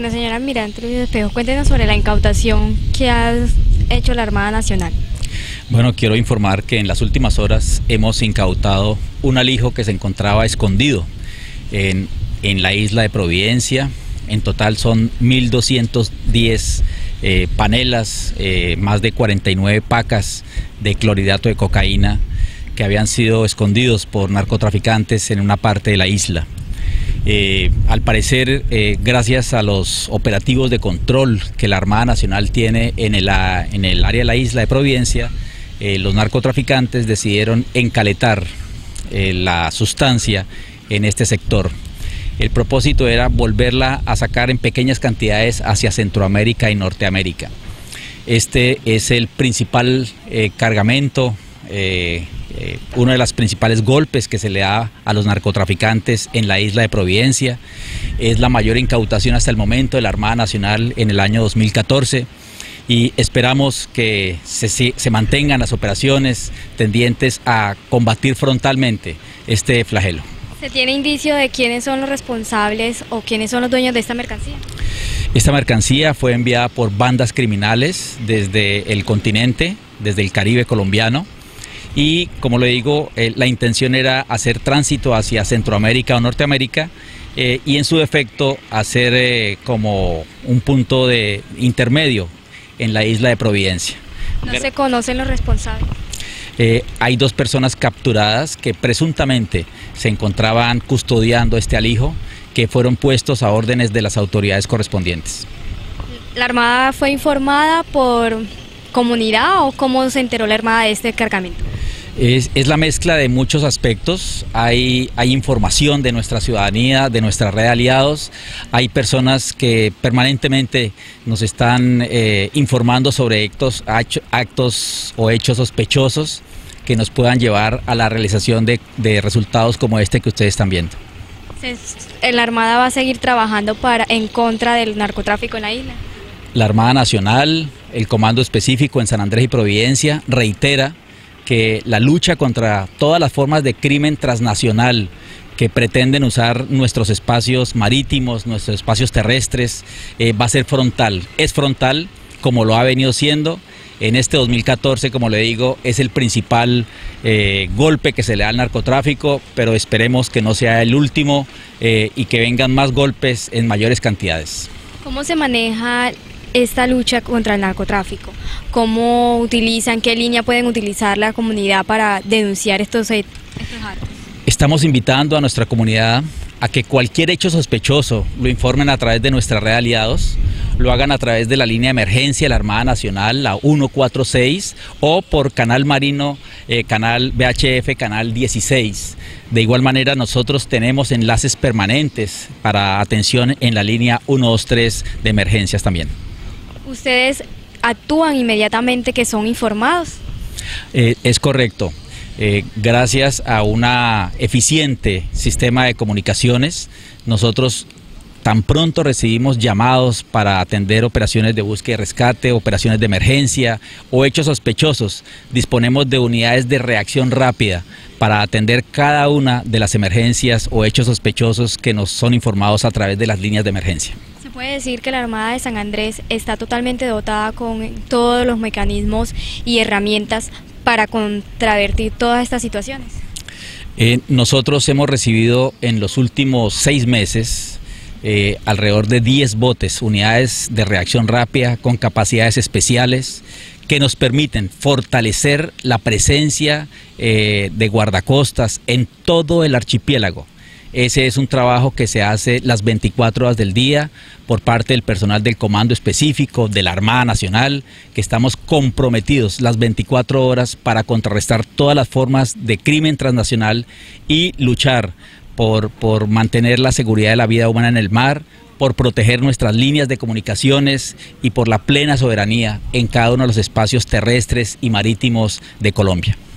Bueno, señora almirante Luis Espejo, cuéntenos sobre la incautación que ha hecho la Armada Nacional. Bueno, quiero informar que en las últimas horas hemos incautado un alijo que se encontraba escondido en la isla de Providencia. En total son 1.210 panelas, más de 49 pacas de clorhidrato de cocaína que habían sido escondidos por narcotraficantes en una parte de la isla. Al parecer, gracias a los operativos de control que la Armada Nacional tiene en el área de la isla de Providencia, los narcotraficantes decidieron encaletar la sustancia en este sector. El propósito era volverla a sacar en pequeñas cantidades hacia Centroamérica y Norteamérica. Este es el principal cargamento, uno de los principales golpes que se le da a los narcotraficantes en la isla de Providencia. Es la mayor incautación hasta el momento de la Armada Nacional en el año 2014 y esperamos que se mantengan las operaciones tendientes a combatir frontalmente este flagelo. ¿Se tiene indicio de quiénes son los responsables o quiénes son los dueños de esta mercancía? Esta mercancía fue enviada por bandas criminales desde el continente, desde el Caribe colombiano. Y como le digo, la intención era hacer tránsito hacia Centroamérica o Norteamérica y en su defecto hacer como un punto de intermedio en la isla de Providencia. ¿No se conocen los responsables? Hay 2 personas capturadas que presuntamente se encontraban custodiando este alijo, que fueron puestos a órdenes de las autoridades correspondientes. ¿La Armada fue informada por comunidad o cómo se enteró la Armada de este cargamento? Es la mezcla de muchos aspectos. Hay información de nuestra ciudadanía, de nuestra red de aliados. Hay personas que permanentemente nos están informando sobre actos o hechos sospechosos que nos puedan llevar a la realización de resultados como este que ustedes están viendo. ¿La Armada va a seguir trabajando en contra del narcotráfico en la isla? La Armada Nacional, el Comando Específico en San Andrés y Providencia reitera que la lucha contra todas las formas de crimen transnacional que pretenden usar nuestros espacios marítimos, nuestros espacios terrestres, va a ser frontal. Es frontal como lo ha venido siendo. En este 2014, como le digo, es el principal golpe que se le da al narcotráfico, pero esperemos que no sea el último y que vengan más golpes en mayores cantidades. ¿Cómo se maneja esta lucha contra el narcotráfico? ¿Cómo utilizan, qué línea pueden utilizar la comunidad para denunciar estos actos? Estamos invitando a nuestra comunidad a que cualquier hecho sospechoso lo informen a través de nuestra red de aliados, lo hagan a través de la línea de emergencia de la Armada Nacional, la 146, o por canal marino, canal VHF, canal 16. De igual manera, nosotros tenemos enlaces permanentes para atención en la línea 123 de emergencias también. ¿Ustedes actúan inmediatamente que son informados? Es correcto. Gracias a un eficiente sistema de comunicaciones, nosotros tan pronto recibimos llamados para atender operaciones de búsqueda y rescate, operaciones de emergencia o hechos sospechosos, disponemos de unidades de reacción rápida para atender cada una de las emergencias o hechos sospechosos que nos son informados a través de las líneas de emergencia. ¿Se puede decir que la Armada de San Andrés está totalmente dotada con todos los mecanismos y herramientas para contravertir todas estas situaciones? Nosotros hemos recibido en los últimos 6 meses alrededor de 10 botes, unidades de reacción rápida con capacidades especiales que nos permiten fortalecer la presencia de guardacostas en todo el archipiélago. Ese es un trabajo que se hace las 24 horas del día por parte del personal del Comando Específico, de la Armada Nacional, que estamos comprometidos las 24 horas para contrarrestar todas las formas de crimen transnacional y luchar por mantener la seguridad de la vida humana en el mar, por proteger nuestras líneas de comunicaciones y por la plena soberanía en cada uno de los espacios terrestres y marítimos de Colombia.